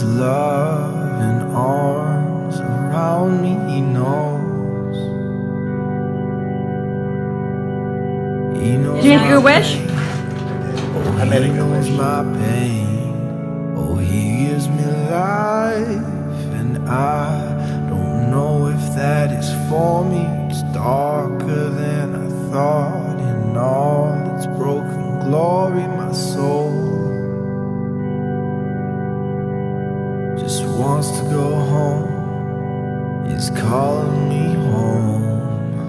love and arms around me, he knows. He knows. Did you make your wish? Oh, he knows my pain. Oh, he gives me life, and I don't know if that is for me. It's darker than I thought, in all its broken glory, my soul just wants to go home. He's calling me home.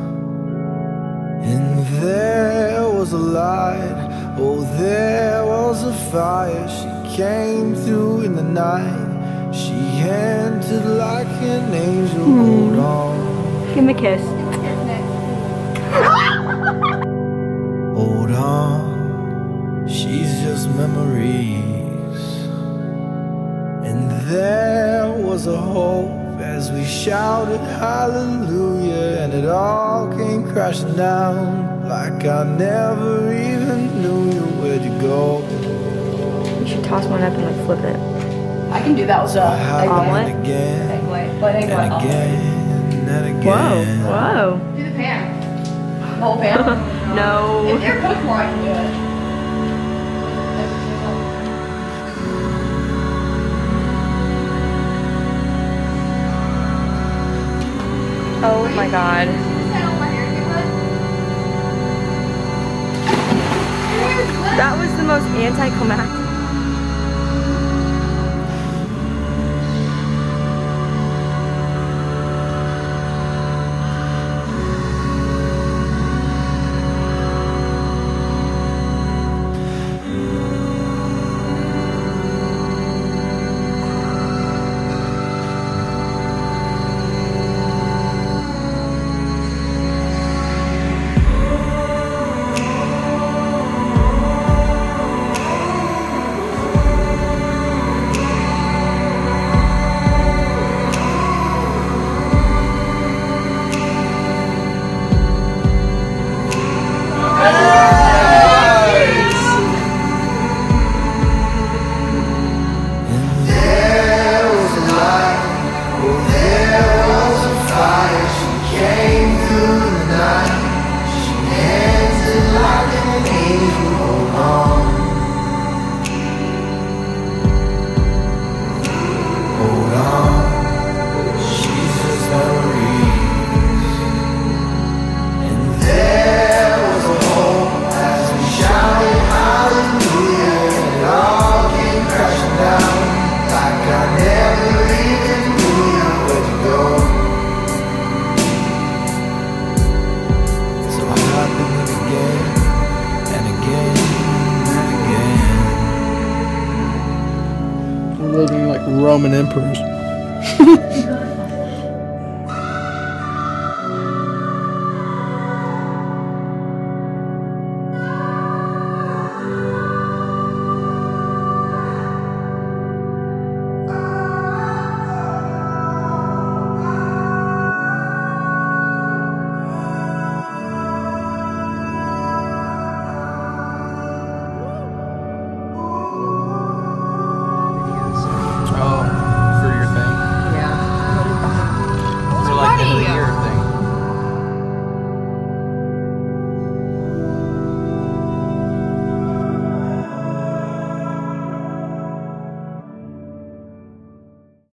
And there was a light, oh, there was a fire. She came through in the night. She entered like an angel. Hold on, Give him a kiss. hold on, she's just memories. And there was a hope as we shouted hallelujah, and it all came crashing down like I never even knew you. Where'd you go? You should toss one up and like flip it. I can do that with So the happened omelet? again egg white. But egg white and omelet. again and Whoa, again. whoa. Do the pan. The whole pan? No. If you're cooked more, I can do it. Oh my god. That was the most anticlimactic. Living like Roman emperors.